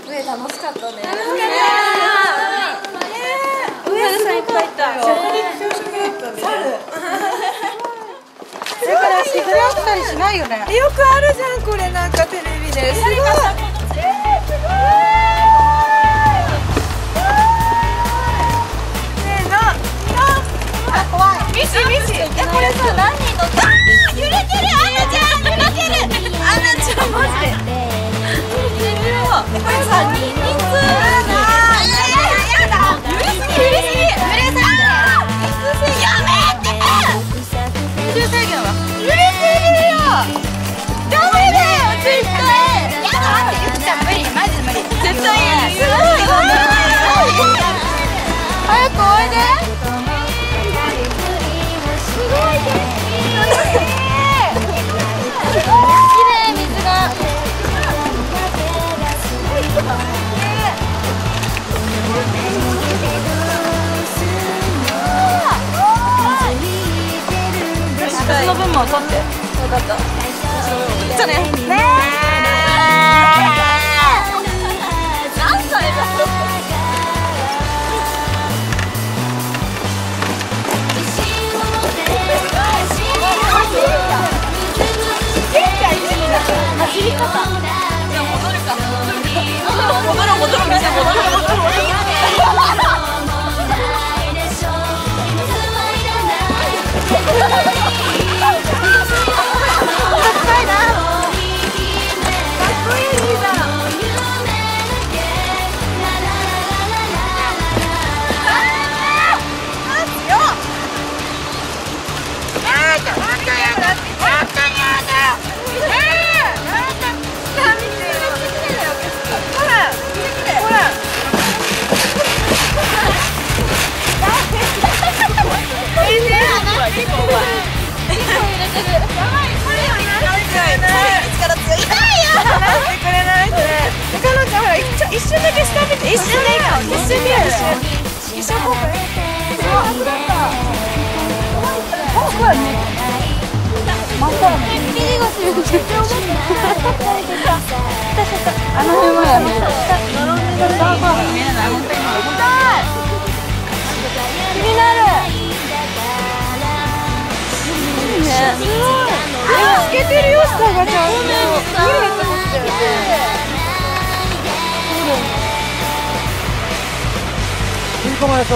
上楽しかったね。 上さんいっぱいいたよ。 だからしぐらったりしないよね。 よくあるじゃんこれなんかテレビで。すごい。ミシミシ。これさ何人乗った？揺れてる。アナちゃん揺れてる。アナちゃんマジで。これさ人数。やだ。揺れすぎ揺れすぎ。やめて。人数制限は。揺れてるよ。ダメだよ絶対。やだ待ってゆきちゃん無理マジ無理。絶対や。すごい。早くおいで。私の分も取って。分かった。じゃね。何歳だ。走り方。じゃあ戻るか。戻る店戻る。一瞬だけ下見て、一瞬でいいから、一瞬見よう、一瞬こうかね。危なかった。こうやね。またね。ピリがする。絶対思った。あの辺はやめる。見えない。本当に。気になる。いいね。すごい。つけてるよ、下がちゃんと。綺麗ってことだよね。 吸い込まれそう。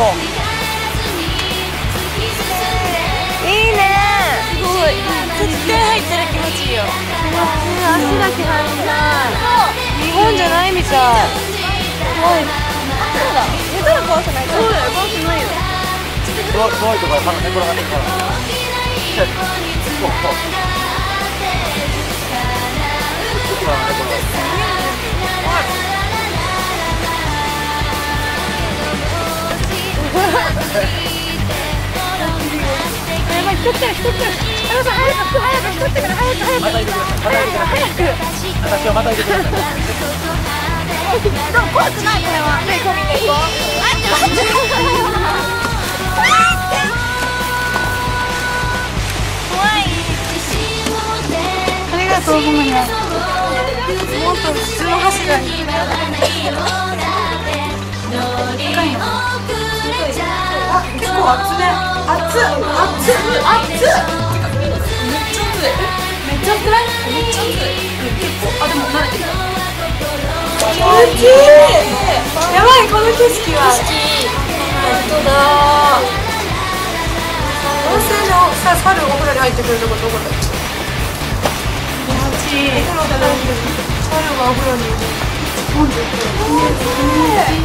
いいね。すごい。絶対入ったら気持ちいいよ。足だけ入りたい。日本じゃないみたい。怖い。そうだ。寝たら怖くない。そうだよ。怖くないよ。 怖いとかまだ寝転がってるから。そうそう。 やばい、太ってる。あのさ、早く太ってから、早く。 またいてください。私はまたいてください。 怖くないこれは。ね、こう見ていこう。待って。怖い。ありがとう、ごめんね。もっと普通の柱に。深いの。結構熱ね。熱っ。めっちゃ熱い。結構。でも慣れてきた。気持ちいい。やばいこの景色は。本当だ。温泉のさ猿お風呂に入ってくるとこどこだ。気持ちいい。猿がお風呂に。